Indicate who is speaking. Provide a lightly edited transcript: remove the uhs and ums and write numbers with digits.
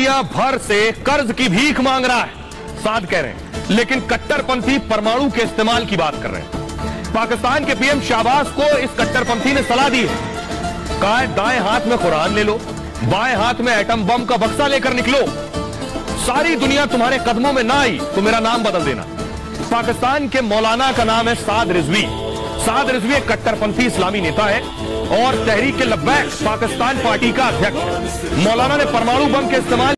Speaker 1: दुनिया भर से कर्ज की भीख मांग रहा है, साद कह रहे हैं, लेकिन कट्टरपंथी परमाणु के इस्तेमाल की बात कर रहे हैं। पाकिस्तान के पीएम शाहबाज को इस कट्टरपंथी ने सलाह दी है, कहा है दाएं हाथ में कुरान ले लो, बाएं हाथ में एटम बम का बक्सा लेकर निकलो, सारी दुनिया तुम्हारे कदमों में ना आई तो मेरा नाम बदल देना। पाकिस्तान के मौलाना का नाम है साद रिजवी। साद रिजवी एक कट्टरपंथी इस्लामी नेता है और तहरीक लब्बैक पाकिस्तान पार्टी का अध्यक्ष है। मौलाना ने परमाणु बम के इस्तेमाल